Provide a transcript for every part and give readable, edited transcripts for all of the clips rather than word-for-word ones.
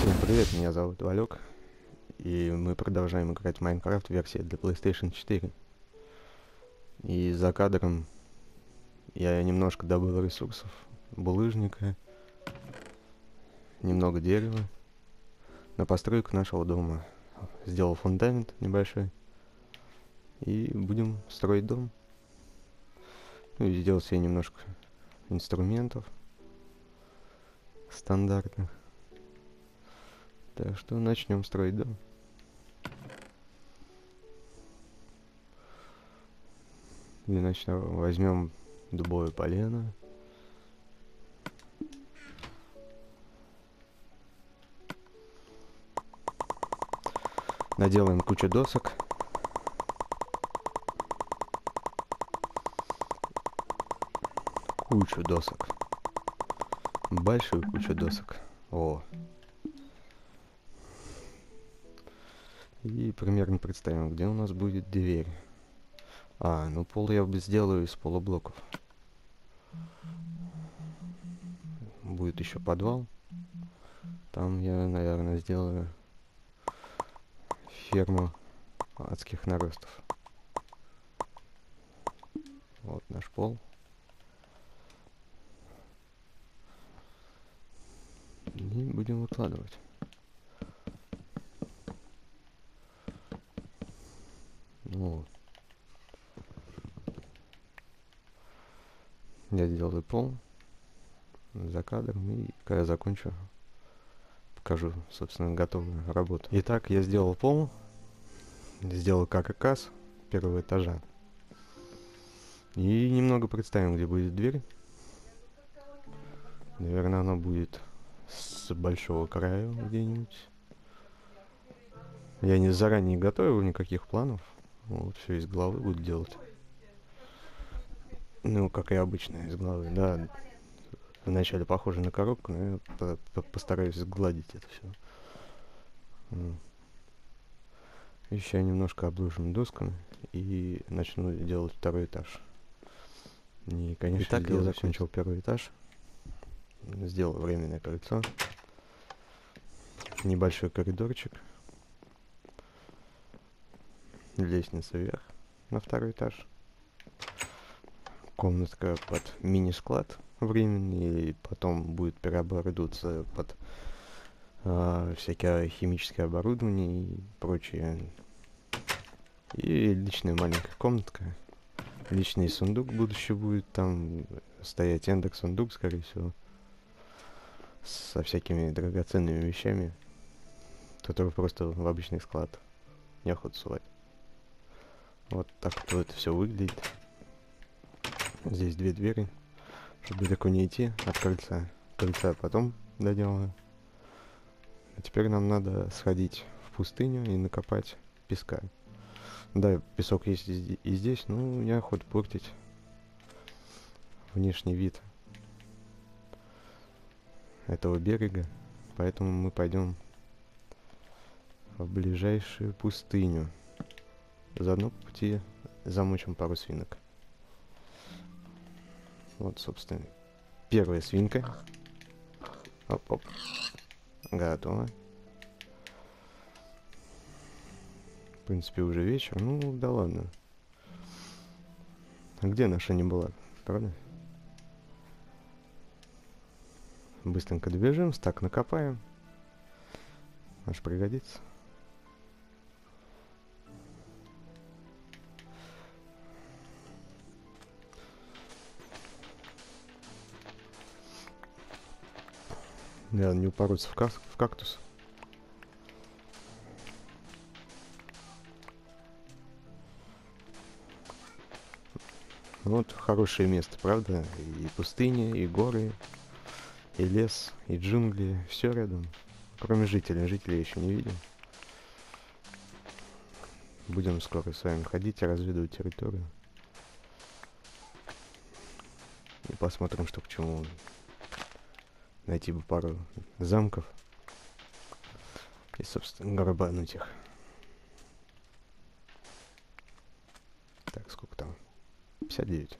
Всем привет, меня зовут Валек, и мы продолжаем играть в Майнкрафт версии для PlayStation 4. И за кадром я немножко добыл ресурсов, булыжника, немного дерева на постройку нашего дома. Сделал фундамент небольшой, и будем строить дом. Ну и сделал себе немножко инструментов стандартных. Так что начнем строить дом. Для начала возьмем дубовое полено. Наделаем кучу досок. Кучу досок. Большую кучу досок. О. И примерно представим, где у нас будет дверь. Ну пол я сделаю из полублоков. Будет еще подвал. Там я, наверное, сделаю ферму адских наростов. Вот наш пол. И будем выкладывать. Ну, я сделаю пол за кадром, и когда я закончу, покажу, собственно, готовую работу. Итак, я сделал пол, сделал каркас первого этажа. И немного представим, где будет дверь. Наверное, она будет с большого края где-нибудь. Я не заранее готовил никаких планов. Вот, все из головы буду делать. Ну, как и обычно, из головы, да. Вначале похоже на коробку, но я постараюсь сгладить это все. Еще немножко обложим досками и начну делать второй этаж. И, конечно, итак, я закончил первый этаж. Сделал временное кольцо. Небольшой коридорчик. Лестница вверх на второй этаж. Комнатка под мини-склад временный, и потом будет переоборудоваться под всякое химическое оборудование и прочее. И личная маленькая комнатка. Личный сундук будущий будет там стоять, эндер-сундук, скорее всего, со всякими драгоценными вещами, которые просто в обычный склад неохота сувать. Вот так вот это все выглядит. Здесь две двери, чтобы далеко не идти от крыльца. Крыльца потом доделаю. А теперь нам надо сходить в пустыню и накопать песка. Да, песок есть и здесь, но неохота портить внешний вид этого берега. Поэтому мы пойдем в ближайшую пустыню. Заодно по пути замочим пару свинок. Вот, собственно, первая свинка. Оп-оп. Готово. В принципе, уже вечер. Ну, да ладно. А где наша не была? Правда? Быстренько добежим, стак накопаем. Аж пригодится. Да, не упороться в кактус. Вот хорошее место, правда? И пустыня, и горы, и лес, и джунгли. Все рядом. Кроме жителей. Жителей еще не видим. Будем скоро с вами ходить и разведывать территорию. И посмотрим, что к чему. Найти бы пару замков. И, собственно, грабануть их. Так, сколько там? 59.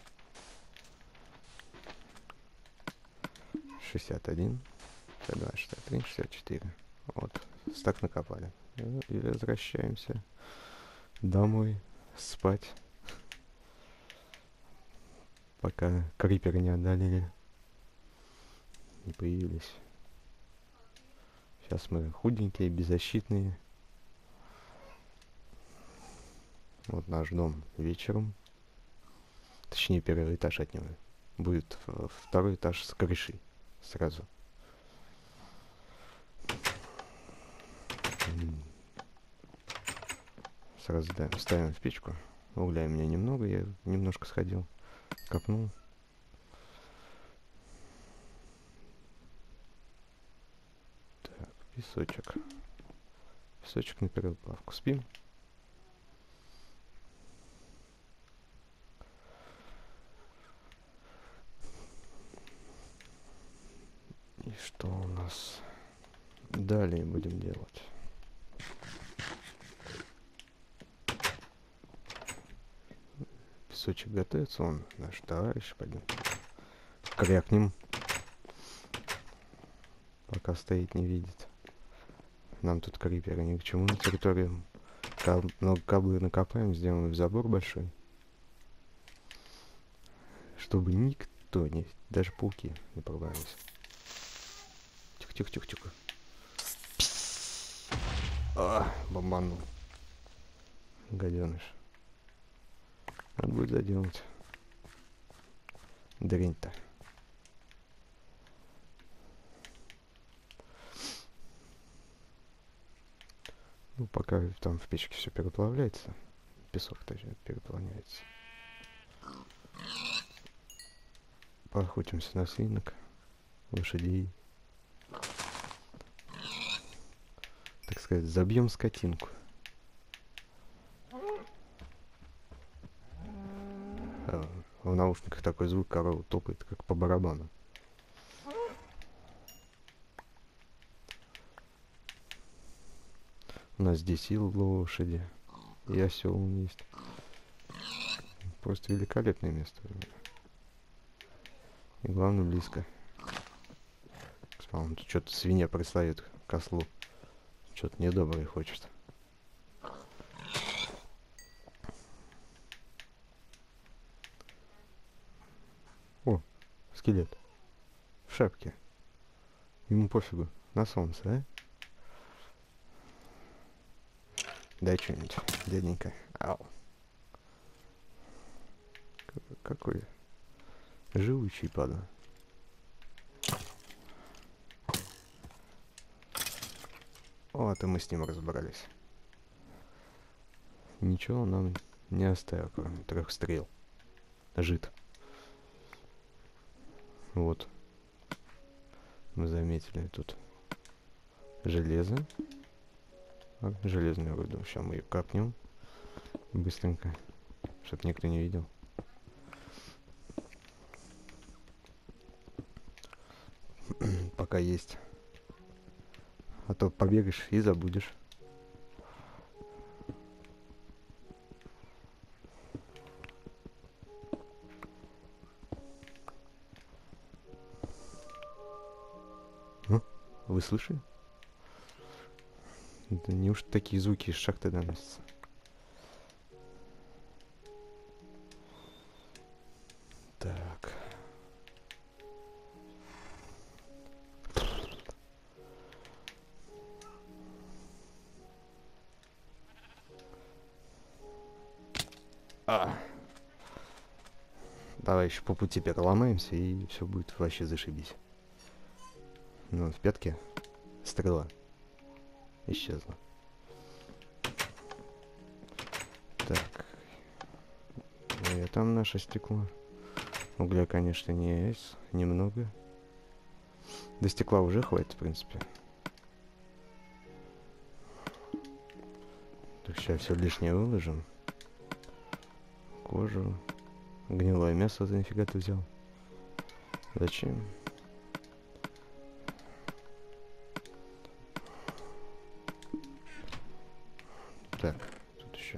61. 62, 63, 64. Вот, стак накопали. И возвращаемся домой спать, пока криперы не одолели, не появились. Сейчас мы худенькие, беззащитные. Вот наш дом вечером. Точнее, первый этаж от него. Будет второй этаж с крышей сразу. Сразу ставим в печку. Угля у меня немного, я немножко сходил, копнул. Так, песочек. Песочек на переплавку. Спим. И что у нас далее будем делать? Песочек готовится, он наш товарищ, пойдем крякнем, пока стоит, не видит. Нам тут криперы ни к чему на территории. Много каблы накопаем, сделаем забор большой, чтобы никто, даже пауки не пробрались. Тихо-тихо-тихо-тихо. Бомбанул. Гаденыш. Надо будет заделать. Дрянь-то. Ну, пока там в печке все переплавляется. Песок точнее переплавляется. Поохотимся на свинок, лошадей. Так сказать, забьем скотинку. В наушниках такой звук, корова топает, как по барабану. У нас здесь и лошади, и осел есть. Просто великолепное место. И главное, близко. Тут что-то свинья пристает к ослу. Что-то недоброе хочет. О, скелет. В шапке. Ему пофигу. На солнце, а? Дай что-нибудь, дяденька. Ау. Какой живучий падла. Вот и мы с ним разобрались. Ничего нам не оставил, кроме 3 стрел. Жид. Вот. Мы заметили тут железо. Железную руду. Сейчас мы ее капнем. Быстренько. Чтоб никто не видел. Пока есть. А то побегаешь и забудешь. Вы слышали? Да неужто такие звуки из шахты доносятся? Так. Давай еще по пути переломаемся, и все будет вообще зашибись. Ну, в пятке стрела исчезла. Так. И там наше стекло. Угля, конечно, не есть. Немного. До стекла уже хватит, в принципе. Так, сейчас все лишнее выложим. Кожу. Гнилое мясо за нифига ты взял? Зачем? Так, тут еще.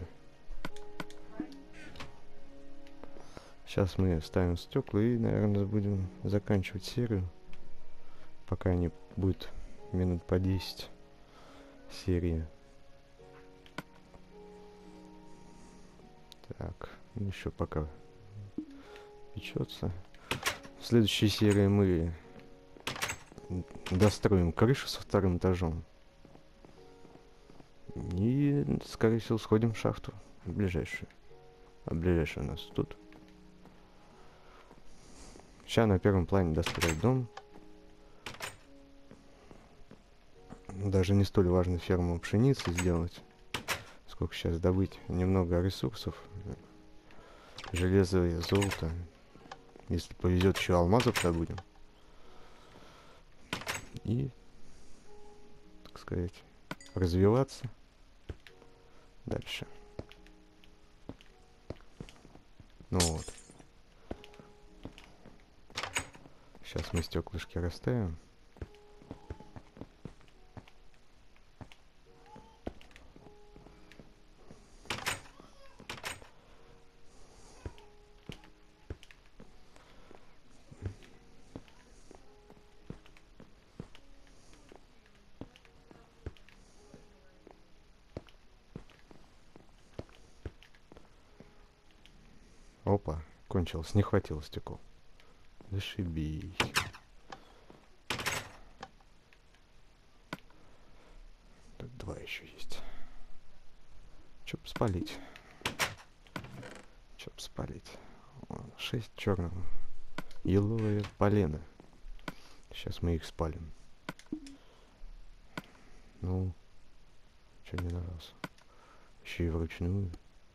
Сейчас мы ставим стекла и, наверное, будем заканчивать серию. Пока не будет минут по 10. серии. Так, еще пока печется. В следующей серии мы достроим крышу со вторым этажом. И, скорее всего, сходим в шахту. Ближайшую. А ближайшая у нас тут. Сейчас на первом плане достроить дом. Даже не столь важно ферму пшеницы сделать. Сколько сейчас добыть? Немного ресурсов. Железо и золото. Если повезет, еще алмазов добудем. И, так сказать, развиваться дальше. Ну вот. Сейчас мы стеклышки расставим. Опа, кончилось, не хватило стекол. Зашибись. Тут два еще есть. Чё б спалить? Чё б спалить? 6 черного. Еловое полено. Сейчас мы их спалим. Ну, что не нравился. Еще и вручную.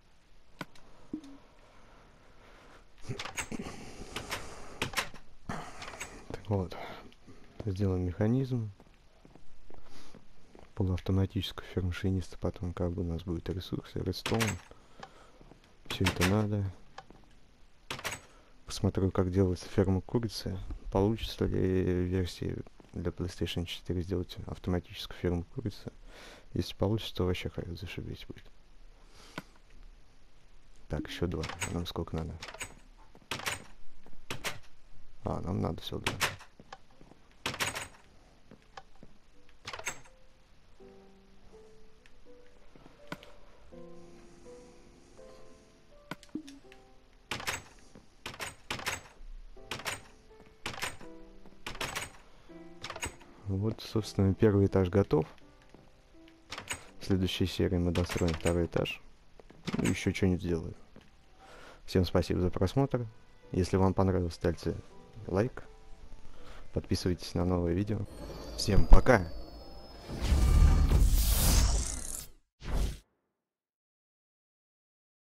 Так вот. Сделаем механизм. Полуавтоматическую ферму шиниста. Потом как бы у нас будет ресурсы, редстоун. Все это надо. Посмотрю, как делается ферма курицы. Получится ли в версии для PlayStation 4 сделать автоматическую ферму курицы. Если получится, то вообще зашибись будет. Так, еще два. А нам сколько надо? А, нам надо всего два. Вот, собственно, первый этаж готов. В следующей серии мы достроим второй этаж. Ну, еще что-нибудь сделаю. Всем спасибо за просмотр. Если вам понравилось, ставьте лайк. Подписывайтесь на новые видео. Всем пока!